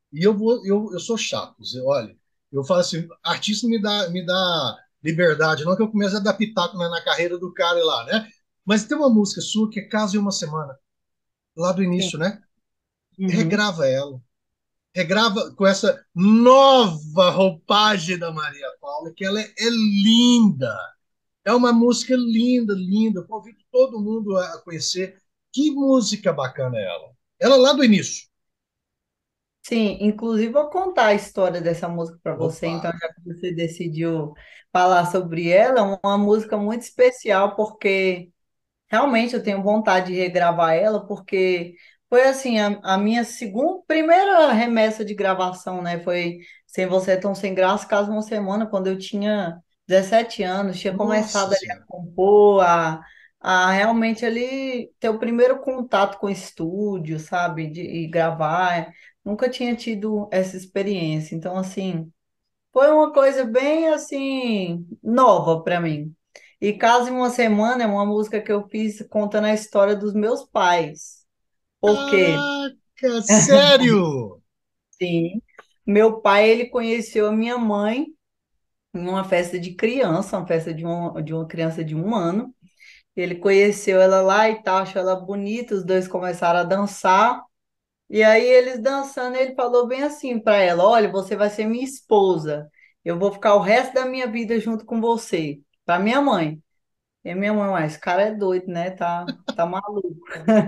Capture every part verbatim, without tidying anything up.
E eu vou, eu, eu sou chato. Zé, olha, eu falo assim, artista me dá, me dá liberdade, não que eu comece a dar pitaco na, na carreira do cara lá, né? Mas tem uma música sua que é Caso em uma Semana, lá do Sim. início, né? Uhum. Regrava ela. Regrava com essa nova roupagem da Maria Paula, que ela é, é linda. É uma música linda, linda. Convido todo mundo a conhecer. Que música bacana é ela. Ela lá do início. Sim, inclusive vou contar a história dessa música para você, Opa! então, já que você decidiu falar sobre ela, é uma música muito especial, porque realmente eu tenho vontade de regravar ela, porque foi assim, a, a minha segunda, primeira remessa de gravação, né? Foi Sem Você é Tão Sem Graça, Caso Uma Semana, quando eu tinha dezessete anos, tinha Nossa começado ali a Senhora. compor, a, a realmente ali ter o primeiro contato com o estúdio, sabe? De, e gravar. Nunca tinha tido essa experiência. Então, assim, foi uma coisa bem assim nova para mim. E Caso em uma Semana é uma música que eu fiz contando a história dos meus pais. Porque, Caraca, sério? sim, meu pai ele conheceu a minha mãe em uma festa de criança, uma festa de uma, de uma criança de um ano. Ele conheceu ela lá e tal, achou ela bonita, os dois começaram a dançar. E aí eles dançando, ele falou bem assim para ela: Olha, você vai ser minha esposa. Eu vou ficar o resto da minha vida junto com você. Para minha mãe. E minha mãe, mas esse cara é doido, né? Tá, tá maluco.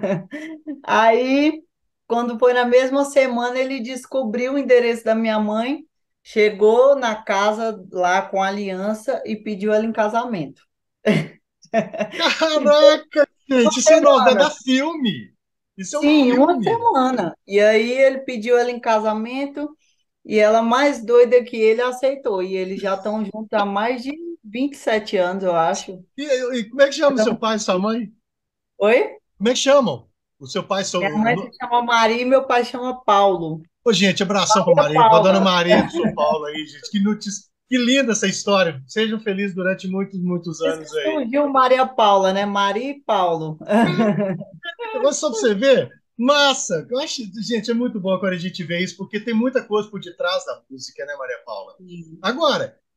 Aí, quando foi na mesma semana, ele descobriu o endereço da minha mãe, chegou na casa lá com a aliança e pediu ela em casamento. Em Caraca, uma gente, isso é novela da semana. filme. Isso é um Sim, em uma filme. semana. E aí ele pediu ela em casamento e ela mais doida que ele aceitou. E eles já estão juntos há mais de vinte e sete anos, eu acho. E, e como é que chama o seu pai e sua mãe? Oi? Como é que chamam? O seu pai e Minha seu. mãe se chama Maria e meu pai chama Paulo. Ô, gente, abração pra E a Maria, pra dona Paula. Maria do São Paulo aí, gente. Que, notícia, que linda essa história. Sejam felizes durante muitos, muitos Por isso que anos aí. surgiu Maria Paula, né? Maria e Paulo. Agora só pra você ver, massa. Eu acho, gente, é muito bom quando a gente vê isso, porque tem muita coisa por detrás da música, né, Maria Paula? Sim. Agora,